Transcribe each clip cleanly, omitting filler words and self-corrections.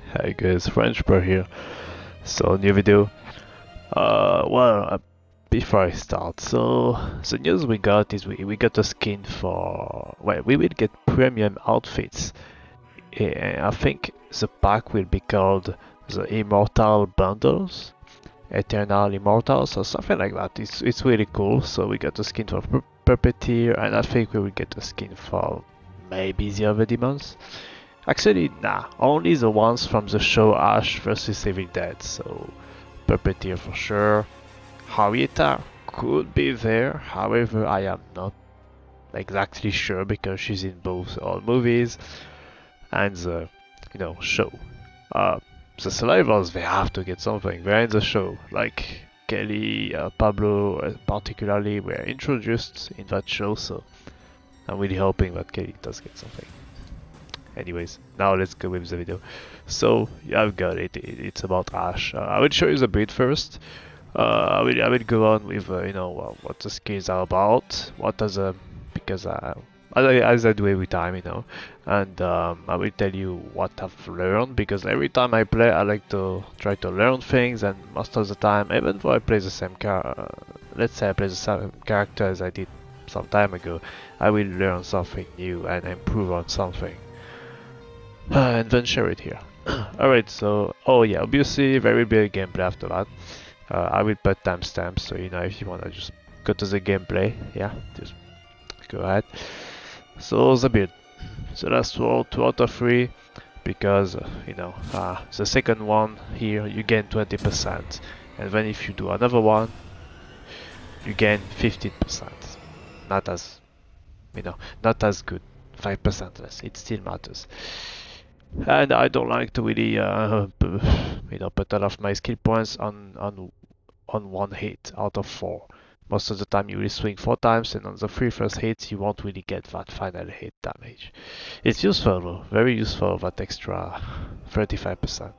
Hi guys, French Pro here. So new video. Before I start, so the news we got is we got a skin for we will get premium outfits. I think the pack will be called the Immortal Bundles, Eternal Immortals or something like that. It's really cool. So we got a skin for Puppeteer, and I think we will get a skin for maybe the other demons. Actually, nah, only the ones from the show Ash vs Evil Dead, so Puppeteer for sure. Harrietta could be there, however I am not exactly sure because she's in both all movies and the, show. The survivors, they have to get something, they're in the show, like Kelly, Pablo particularly were introduced in that show, so I'm really hoping that Kelly does get something. Anyways, now let's go with the video. So yeah, I've got it. It's about Ash. I will show you the build first. I will go on with what the skills are about. What does because as I do every time, and I will tell you what I've learned because every time I play, I like to try to learn things, and most of the time, even though I play the same let's say I play the same character as I did some time ago, I will learn something new and improve on something. And then share it here. Alright, so, oh yeah, obviously there will be a gameplay after that. I will put timestamps, so if you wanna just go to the gameplay, yeah, just go ahead. So the build. So that's 2 out of 3, because, the second one here, you gain 20%. And then if you do another one, you gain 15%. Not as, not as good. 5% less, it still matters. And I don't like to really, put all of my skill points on one hit out of 4. Most of the time you will swing 4 times, and on the 3 first hits you won't really get that final hit damage. It's useful though, very useful, that extra 35%.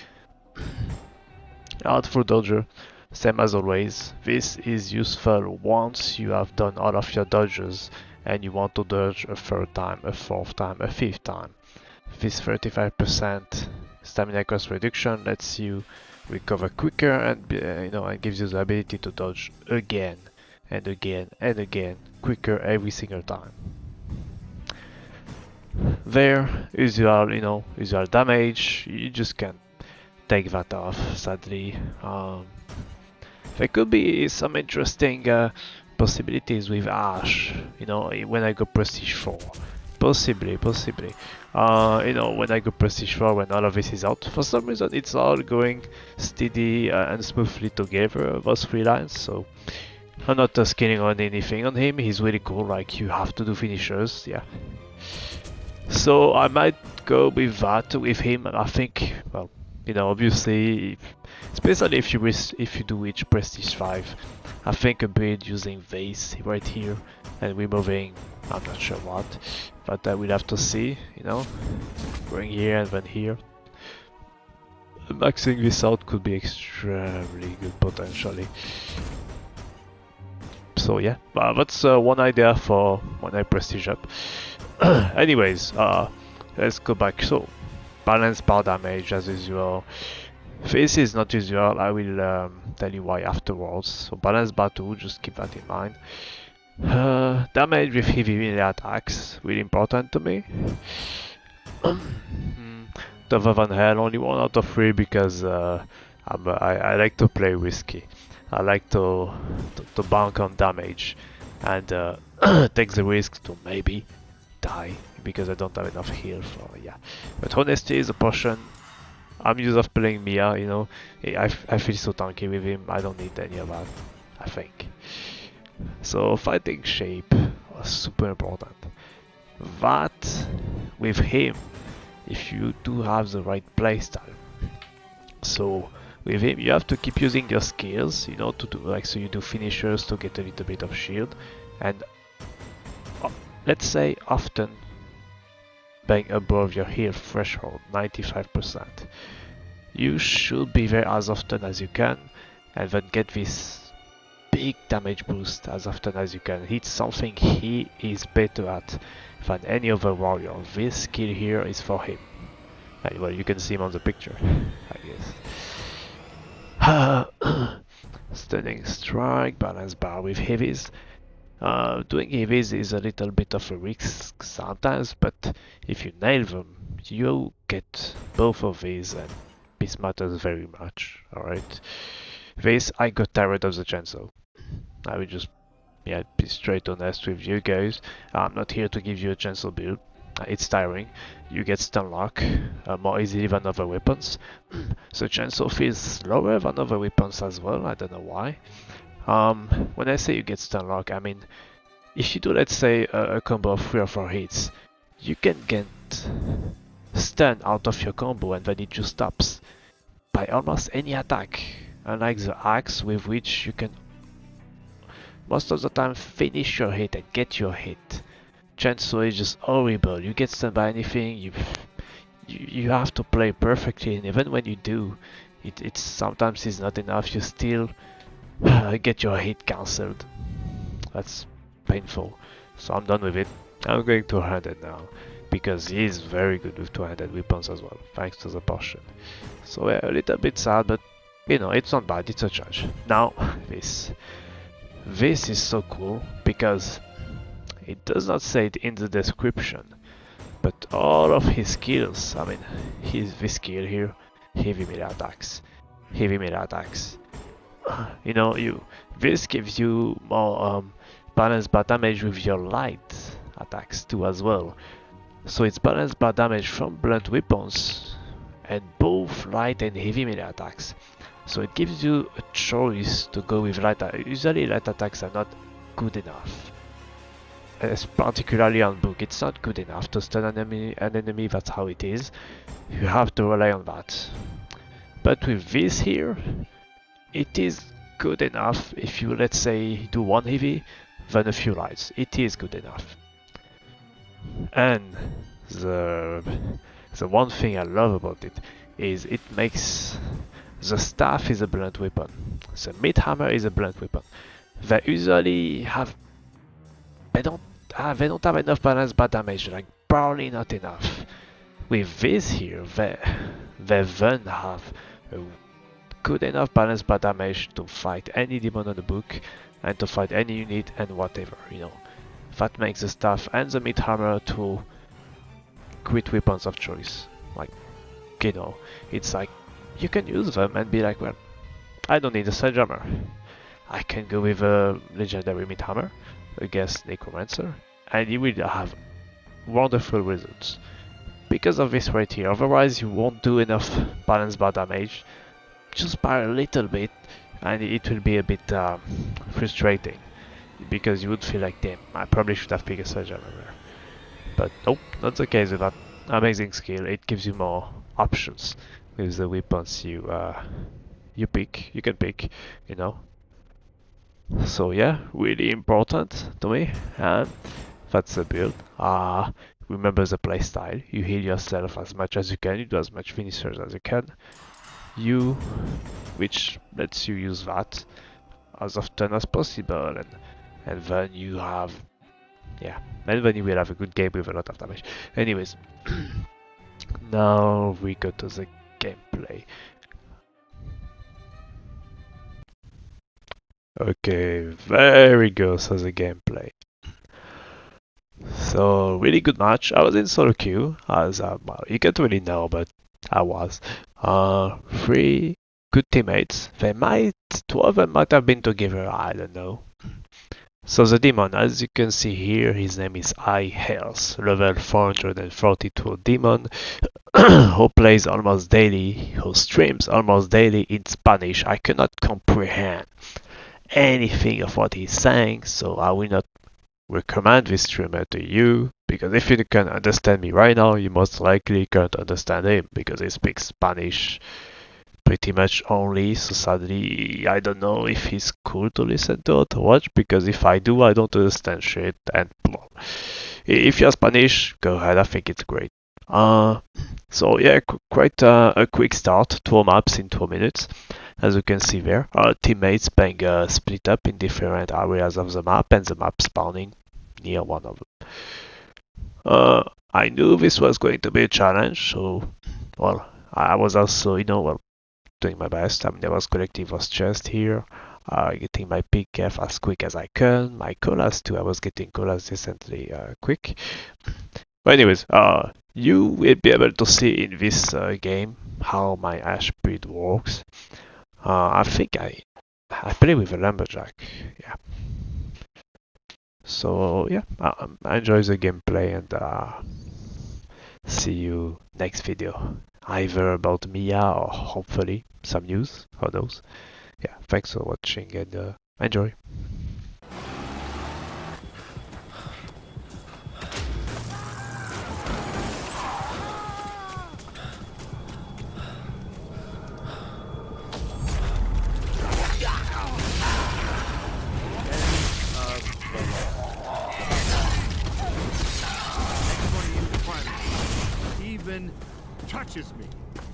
Artful Dodger, same as always. This is useful once you have done all of your dodges and you want to dodge a 3rd time, a 4th time, a 5th time. This 35% stamina cost reduction lets you recover quicker and and gives you the ability to dodge again and again and again quicker every single time. There, usual damage, you just can't take that off, sadly. There could be some interesting possibilities with Ash, when I go Prestige 4. Possibly. When I go Prestige 4, when all of this is out, for some reason it's all going steady and smoothly together, those 3 lines, so I'm not skilling on anything on him. He's really cool, like you have to do finishers, yeah. So I might go with that with him, and I think, well, obviously, especially if you do each Prestige 5, I think a build using Vase right here and removing, I'm not sure what, but I will have to see, going here and then here. Maxing this out could be extremely good potentially. So yeah, that's one idea for when I Prestige up. Anyways, let's go back. So, balance bar damage as usual. This is not usual, I will tell you why afterwards. So balance bar 2, just keep that in mind. Damage with heavy melee attacks, really important to me. Tougher than hell, only 1 out of 3 because I like to play risky. I like to bank on damage and take the risk to maybe die because I don't have enough heal for, yeah. But honesty is a potion. I'm used to playing Mia, I feel so tanky with him, I don't need any of that, I think. So fighting shape was super important. That, with him, if you do have the right playstyle. So with him you have to keep using your skills, to do so you do finishers to get a little bit of shield, and let's say often being above your heal threshold, 95%. You should be there as often as you can, and then get this big damage boost as often as you can. It's something he is better at than any other warrior. This skill here is for him. Well, you can see him on the picture, I guess. Stunning strike, balance bar with heavies. Doing heavies is a little bit of a risk sometimes, but if you nail them, you get both of these, and this matters very much. Alright. This, I got tired of the chainsaw. I will just be straight honest with you guys. I'm not here to give you a chainsaw build. It's tiring. You get stun lock more easily than other weapons. The chainsaw feels slower than other weapons as well. I don't know why. When I say you get stun lock, I mean if you do, let's say, a combo of 3 or 4 hits, you can get stun out of your combo and then it just stops by almost any attack. Unlike the axe, with which you can most of the time finish your hit and get your hit. Chainsaw is just horrible. You get stunned by anything, you have to play perfectly, and even when you do, it sometimes is not enough. You still get your hit cancelled. That's painful. So I'm done with it. I'm going two-handed now, because he is very good with two-handed weapons as well, thanks to the potion. So yeah, a little bit sad, but you know, it's not bad, it's a charge. Now, this is so cool, because it does not say it in the description, but all of his skills, I mean, this skill here, heavy melee attacks. You know, this gives you more balanced bar damage with your light attacks too as well. So it's balanced bar damage from blunt weapons and both light and heavy melee attacks. So it gives you a choice to go with light. Usually light attacks are not good enough. Particularly on book, it's not good enough to stun an enemy, that's how it is. You have to rely on that. But with this here, it is good enough if you, let's say, do one heavy, then a few lights. It is good enough. And the one thing I love about it is it makes the staff is a blunt weapon. The mid hammer is a blunt weapon. They usually have they don't have enough balance bar damage, like barely not enough. With this here, they then have a good enough balance bar damage to fight any demon on the book and to fight any unit and whatever, you know. That makes the staff and the mid hammer two great weapons of choice. Like, you know, it's like you can use them and be like, well, I don't need a sledgehammer. I can go with a legendary mid hammer against Necromancer, and you will have wonderful results because of this right here. Otherwise, you won't do enough balance bar damage, just by a little bit, and it will be a bit frustrating because you would feel like, damn, I probably should have picked a sledgehammer there. But nope, not the case with that amazing skill. It gives you more options with the weapons you can pick, you know. So yeah, really important to me, and that's the build. Remember the playstyle. You heal yourself as much as you can, you do as much finishers as you can. Which lets you use that as often as possible, and then you have, yeah, and then you will have a good game with a lot of damage. Anyways, now we go to the gameplay. Okay, very good for the gameplay. So, really good match. I was in solo queue, as well, you can't really know, but I was. 3 good teammates. Two of them might have been together, I don't know. So the demon, as you can see here, his name is iHeLLs, level 442 demon, who plays almost daily, who streams almost daily in Spanish. I cannot comprehend anything of what he's saying, so I will not recommend this streamer to you, because if you can understand me right now, you most likely can't understand him, because he speaks Spanish pretty much only. So sadly, I don't know if he's cool to listen to or to watch, because if I do, I don't understand shit. And well, if you're Spanish, go ahead, I think it's great. So yeah, quite a quick start, 2 maps in 2 minutes, as you can see there. Our teammates being split up in different areas of the map, and the map spawning near one of them. I knew this was going to be a challenge, so well, I was also, well, doing my best. I mean, I was collecting those chests here, getting my PKF as quick as I can. My colas too, I was getting colas decently quick. But anyways, you will be able to see in this game how my ash breed works. I think I play with a lumberjack. Yeah. So yeah, I enjoy the gameplay and see you next video. Either about Mia or hopefully some news. Who knows? Yeah, thanks for watching and enjoy. Even touches me.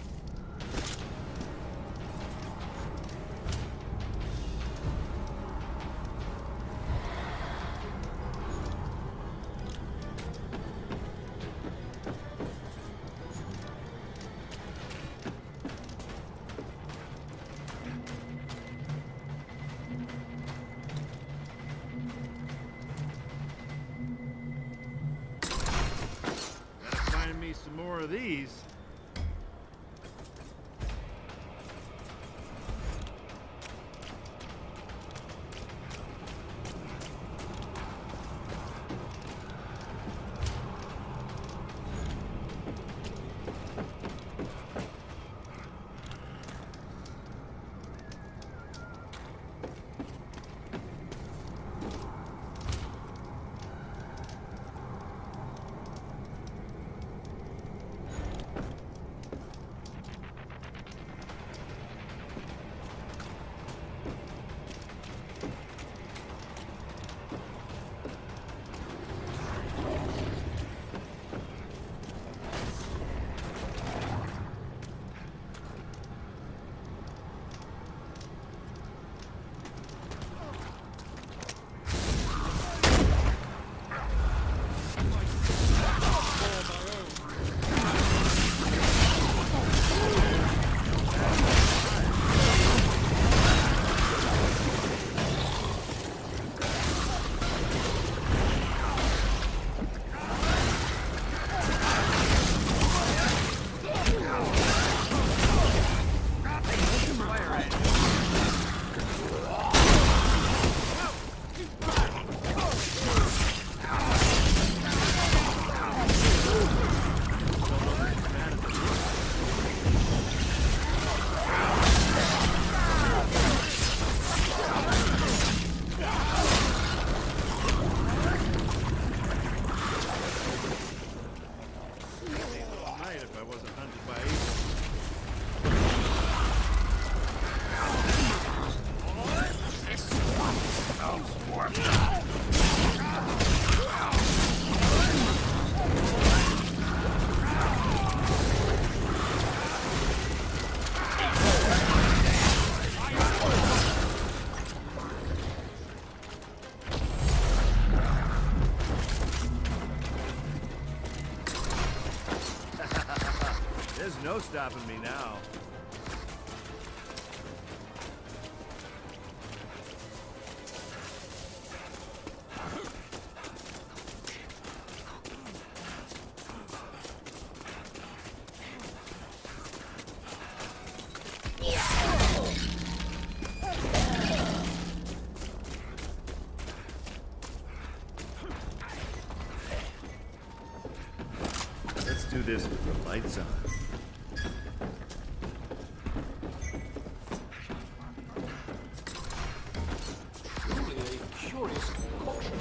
Gotta find me some more of these. There's no stopping me now. Let's do this with the lights on. Truly a curious concoction.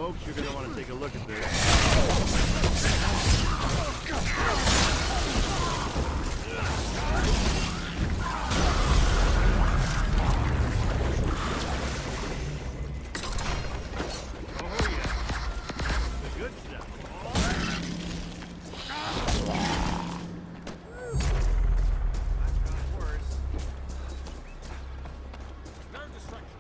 Folks, you're gonna want to take a look at this. Oh yeah, the good stuff. I've got worse. No distractions.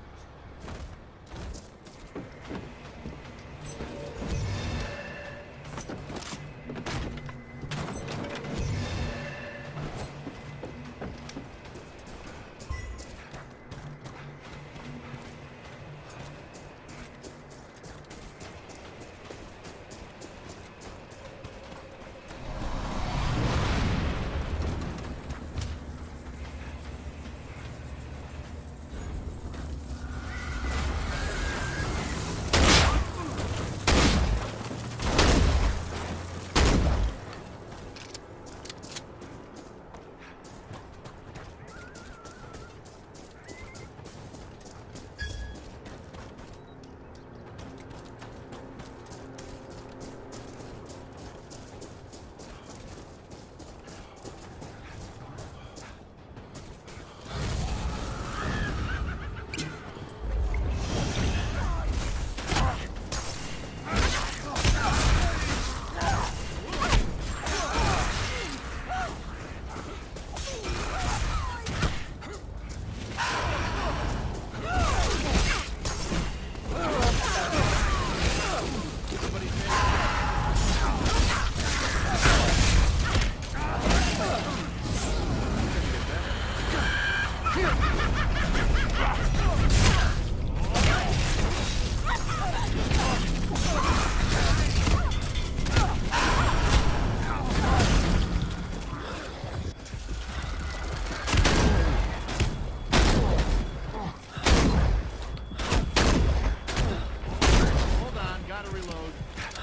Hold on, gotta reload.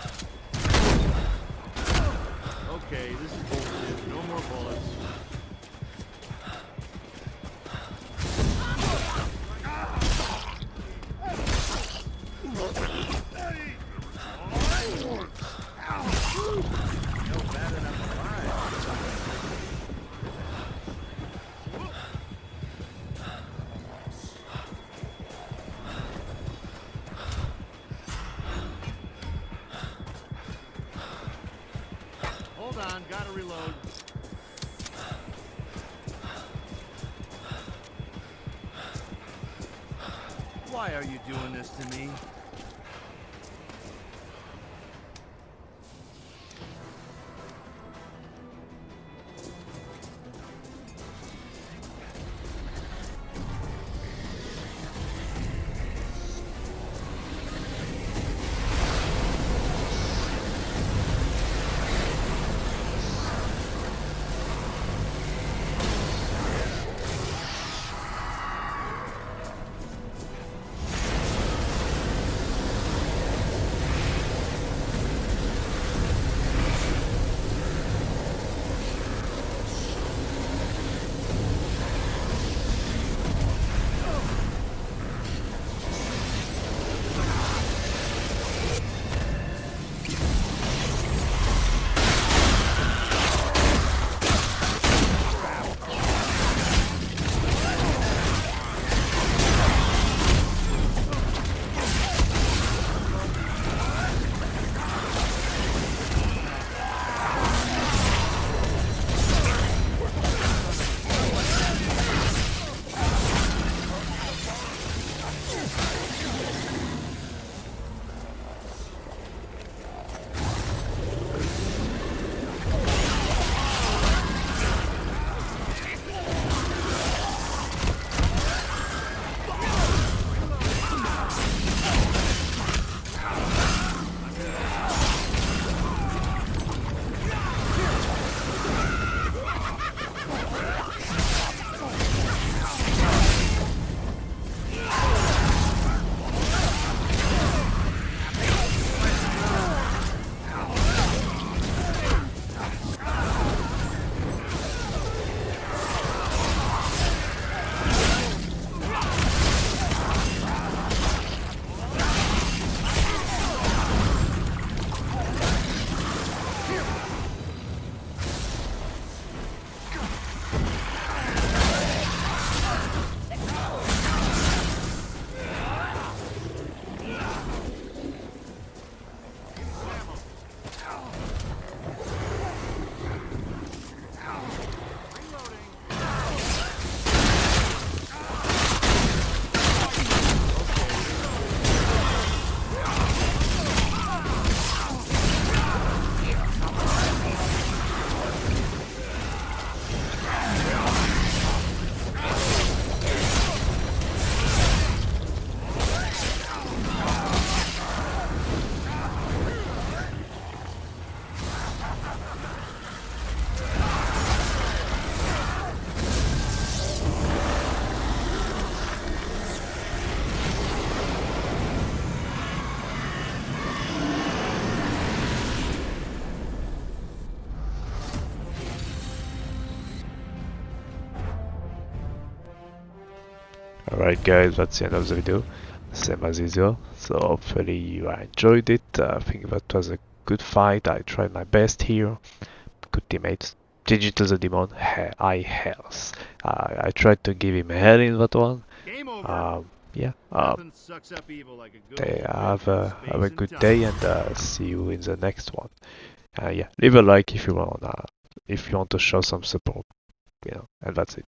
Okay, this is bullshit. No more bullets. No bad enough alive. Hold on, gotta reload. Why are you doing this to me? Alright guys, that's the end of the video. Same as usual. So hopefully you enjoyed it. I think that was a good fight. I tried my best here. Good teammates. Digital the demon, iHeLLs. I tried to give him hell in that one. Game over. Yeah. Nothing sucks up evil like a good They old have a space good and day, time. and see you in the next one. Yeah, leave a like if you want to show some support. And that's it.